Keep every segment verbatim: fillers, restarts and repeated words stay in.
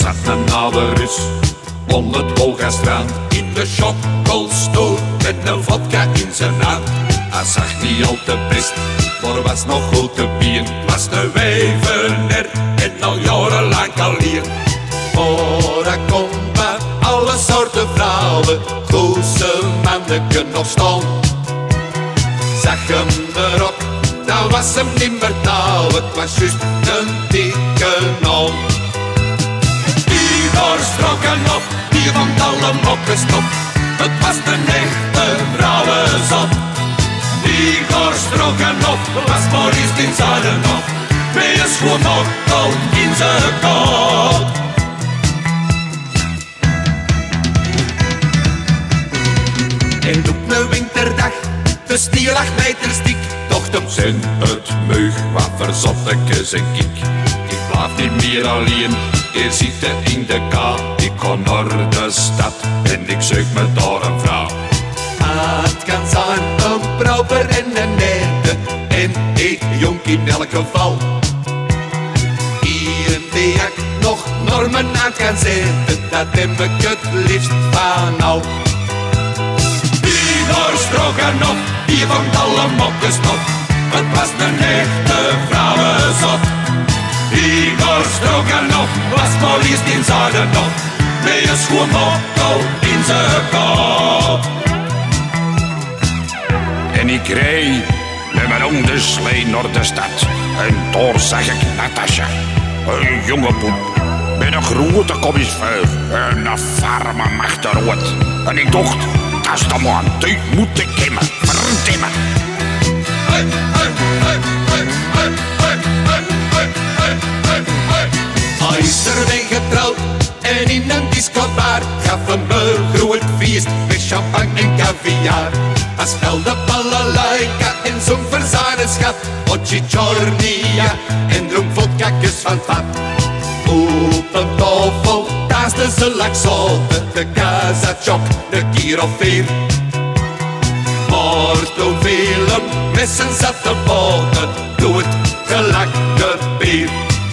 zat een oude Rus op het Wolgastrand in de chockelstoel met een vodka in zijn hand. Hij zag niet al te best, maar was nog goed te bier. Was de wevener en al jarenlang kalier. Maar hij kon bij alle soorten vrouwen, goeze manneken nog staan. Zag hem erop, dan was hem niet meer touw, het was juist een dikke non. Igor Stroganoff, die vond alle mokken stop, het was een echte vrouwenzot. Igor Stroganoff was Maurice in Zuidenhof, met een schoenmokkel in zijn kop. En op een winterdag, de stier lag meter dik, toch hem zijn het meug, wat verzottekes en kik. Ik blijf niet meer alleen, hier zitten in de kou. Ik ga naar de stad en ik zoek me daar een vrouw. Het kan zijn een proper en een nette, en een jong in elk geval. Hier die ik nog normen aan kan zetten, dat heb ik het liefst van al. Igor Stroganoff, die vond alle mokken stop, het was een echte vrouwenzot. Igor Stroganoff was Maurice in Zuidenhof, met een schoenmokkel in zijn kop. En ik reed met mijn onderslee naar de stad. En daar zag ik Natasja, een jonge poep, met een grote kopjes vuur en een farme machterrood. En ik dacht, dat is de man, die moet ik hebben, verdimmen. Hey, hey, hey, hey, hey, hey, hey, hey, hey, hey, hey. Hij is er mee getrouwd en in een discobar gaf hem een groot feest met champagne en caviar. Hij speelde balalaika en zong voor zijn schat, Ochi Chornia, en dronk vodkakjes van het vat. Op een tafel taasten ze laksoten, de kazachok, de kier of vier. Maar toen viel hem met zijn zatte boten, doe het gelakte bier.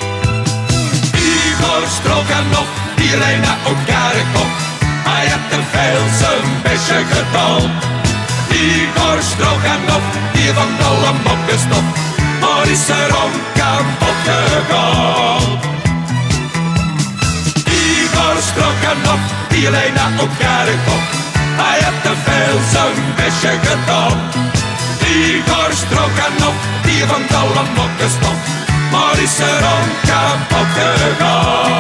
Igor Stroganoff, die reed naar elkaar kop, hij had te veel zijn bestje gedaan. Igor Stroganoff, die vond alle mokken stop, maar is er om kapot gegaan. Igor Stroganoff, die reed naar elkaar kop, hij had te veel zijn bestje gedaan. Igor Stroganoff, die vond alle mokken stop, maar is er om kapot gegaan.